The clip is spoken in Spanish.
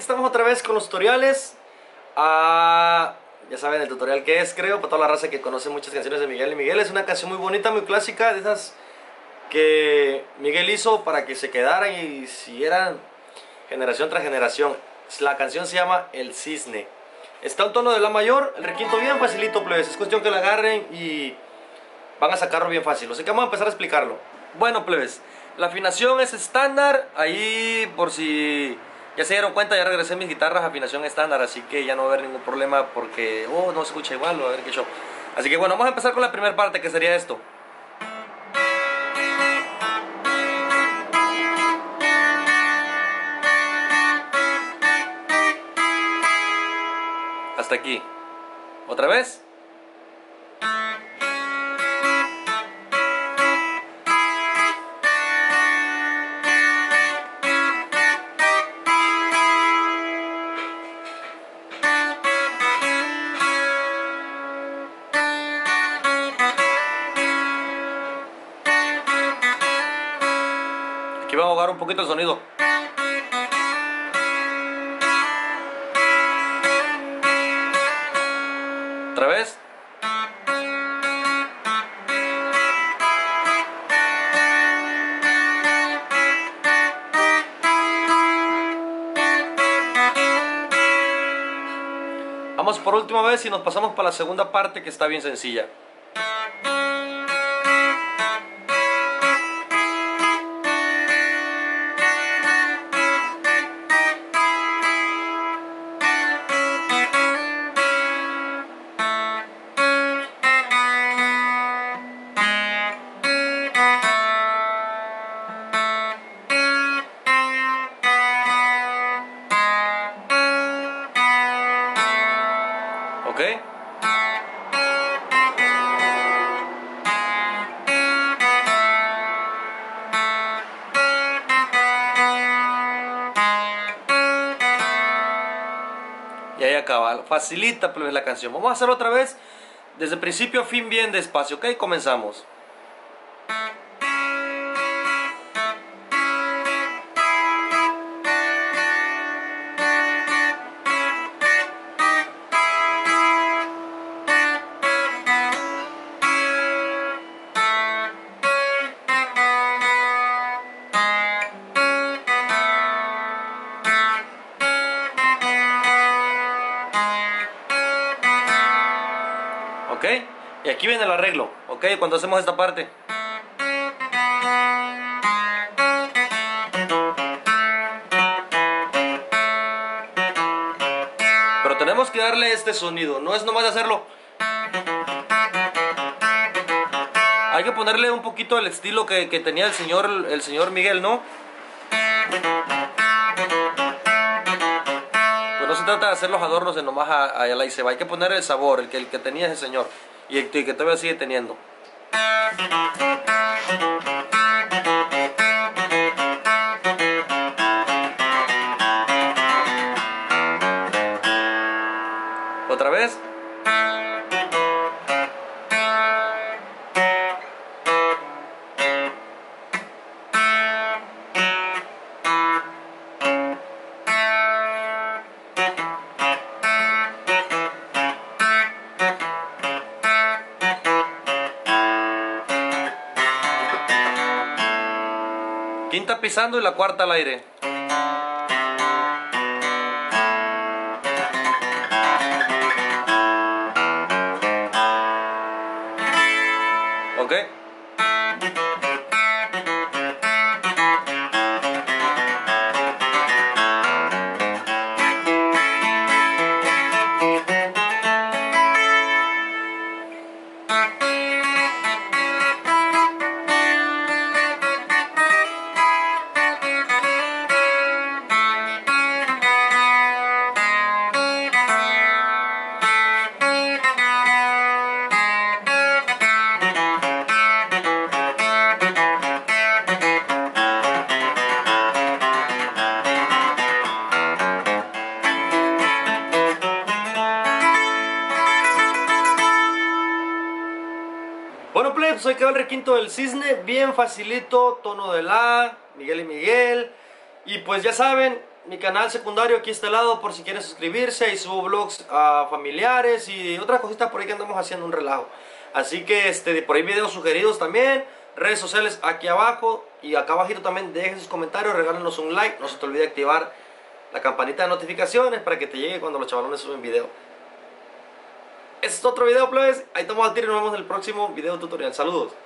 estamos otra vez con los tutoriales. Ya saben el tutorial que es, creo, para toda la raza que conoce muchas canciones de Miguel y Miguel. Es una canción muy bonita, muy clásica, de esas que Miguel hizo para que se quedaran y siguieran generación tras generación. La canción se llama El Cisne. Está un tono de la mayor, el requinto bien facilito, plebes. Es cuestión que la agarren y van a sacarlo bien fácil. Así que vamos a empezar a explicarlo. Bueno, plebes, la afinación es estándar. Ahí, por si ya se dieron cuenta, ya regresé mis guitarras a afinación estándar. Así que ya no va a haber ningún problema porque, no se escucha igual, o a ver qué show. Así que bueno, vamos a empezar con la primera parte, que sería esto. Hasta aquí. ¿Otra vez? Aquí vamos a ahogar un poquito el sonido. ¿Otra vez? Vamos por última vez y nos pasamos para la segunda parte, que está bien sencilla. ¿Ok? Y ahí acaba. Facilita, pues, la canción. Vamos a hacerlo otra vez desde principio a fin, bien despacio. ¿Ok? Comenzamos. ¿Ok? Y aquí viene el arreglo, ¿ok? Cuando hacemos esta parte. Pero tenemos que darle este sonido, no es nomás hacerlo. Hay que ponerle un poquito el estilo que tenía el señor Miguel, ¿no? Pues no se trata de hacer los adornos de nomás a la y se va. Hay que poner el sabor, el que tenía ese señor. Y el que todavía sigue teniendo. ¿Otra vez? Quinta pisando y la cuarta al aire. ¿Ok? Bueno, plebes, pues ahí quedó el requinto del Cisne, bien facilito, tono de la, Miguel y Miguel. Y pues ya saben, mi canal secundario aquí a este lado por si quieren suscribirse. Y subo vlogs familiares y otras cositas por ahí que andamos haciendo un relajo. Así que por ahí videos sugeridos también. Redes sociales aquí abajo. Y acá abajito también dejen sus comentarios, regálenos un like. No se te olvide activar la campanita de notificaciones para que te llegue cuando los chavalones suben video. Este es otro video, plebes. Ahí estamos al tiro y nos vemos en el próximo video tutorial. Saludos.